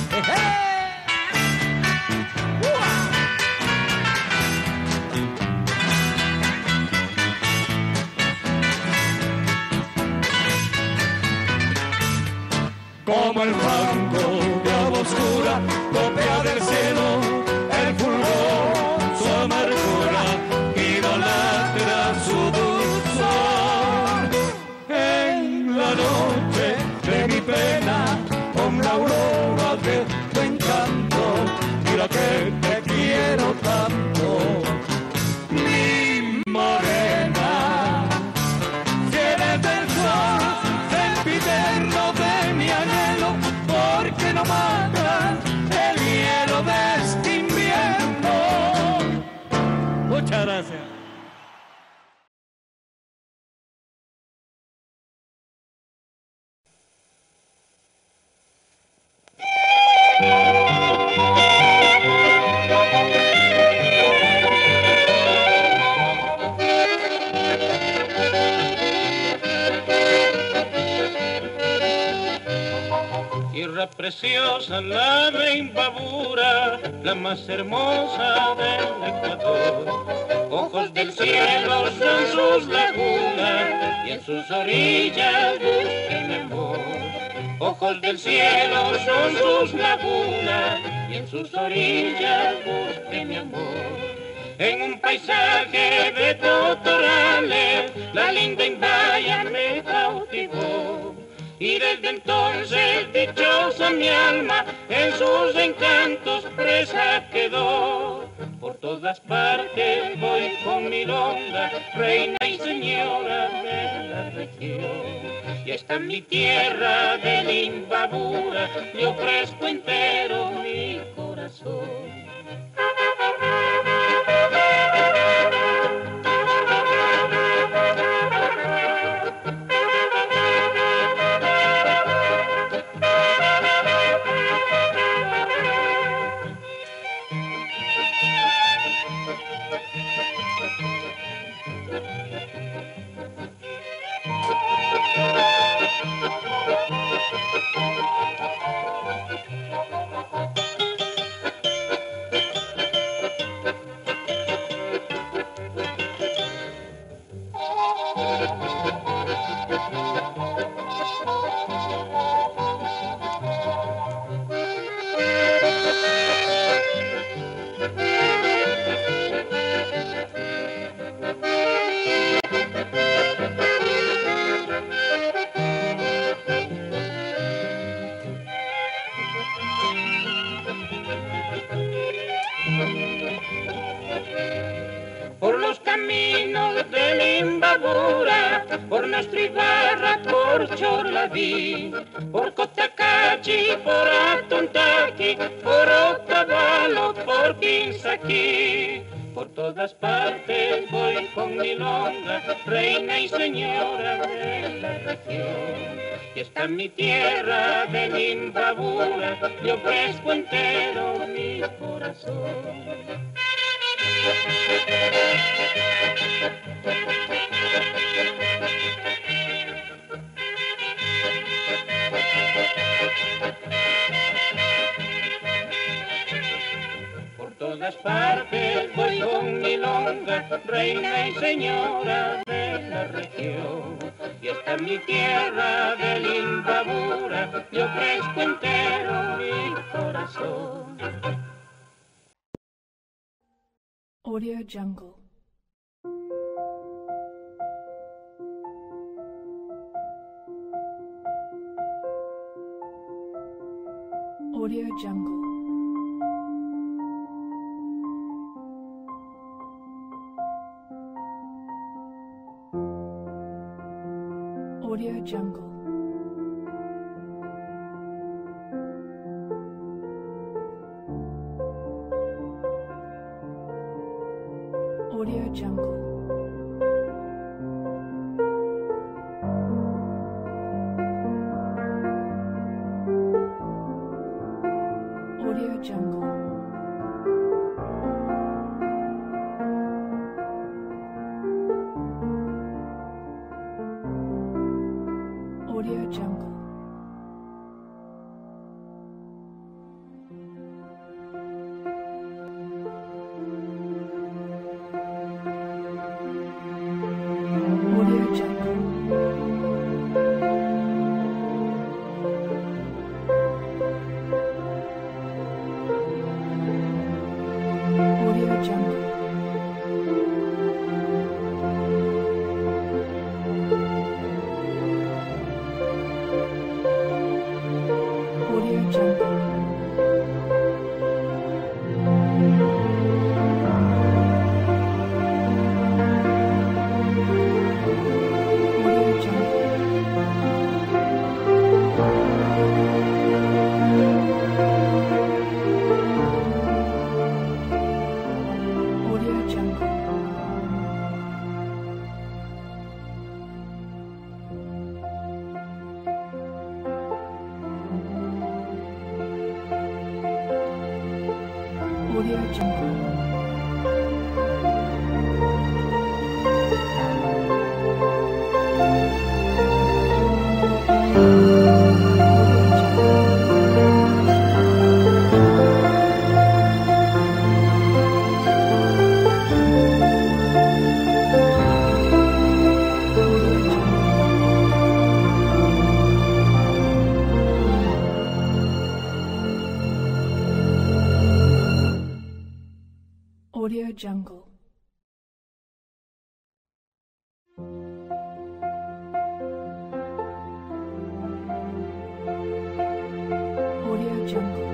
Como el blanco de agua oscura, copia del cielo el fulgor, su amargura, idolatra su dulzor. En la noche de mi pena, con la aurora de tu encanto, mira que te quiero tanto, mi morena. Si eres del sol, sempiterno de mi anhelo, porque no matan el hielo de este invierno. Muchas gracias. Tierra preciosa, la de Imbabura, la más hermosa del Ecuador. Ojos del cielo son sus lagunas y en sus orillas busque mi amor. Ojos del cielo son sus lagunas y en sus orillas busque mi amor. En un paisaje de totorales, la linda Imbaya me cautivó. Y desde entonces dichosa mi alma en sus encantos presa quedó. Por todas partes voy con milonga, reina y señora de la región. Y esta es mi tierra de Imbabura, le ofrezco entero mi corazón. Por los caminos de Imbabura, por nuestra Ibarra, por Chorlaví, por Cotacachi, por Atontaki, por Otavalo, por Quinsaquí. Por todas partes voy con milonga, reina y señora de la región. Y está en mi tierra de Imbabura, le ofrezco entero mi corazón. Por todas partes voy con milonga, reina y señora de la región. Y esta es mi tierra de Imbabura, le ofrezco entero mi corazón. Audio Jungle. Audio Jungle. Audio Jungle. Audio Jungle. Audio Jungle. Audio Jungle. Audio Jungle. Audio Jungle. Audio Jungle. Audio Jungle. Audio Jungle. Audio Jungle. Audio Jungle. Audio Jungle.